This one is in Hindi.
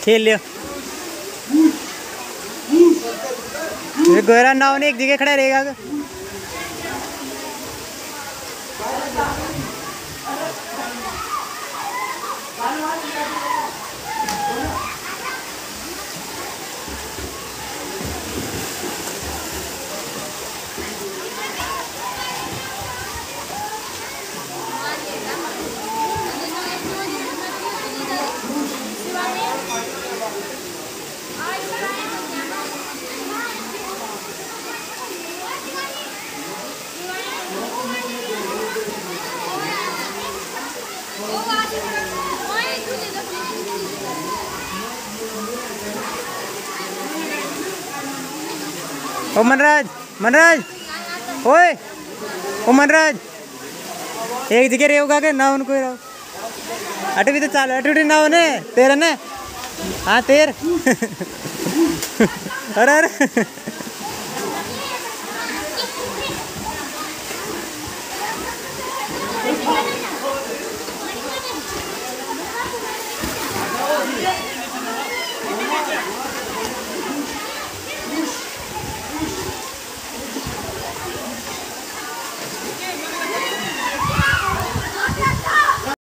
खेल लियो। गोरा नाव ने एक जगह खड़ा रहेगा। ओ मनराज, मनराज, ओए, ओ मनराज, एक जगह रे होगा के ना उनको रहो। अटे भी तो चालो, अटे भी ना होने, तेरा ने, हाँ तेर, अरे अरे।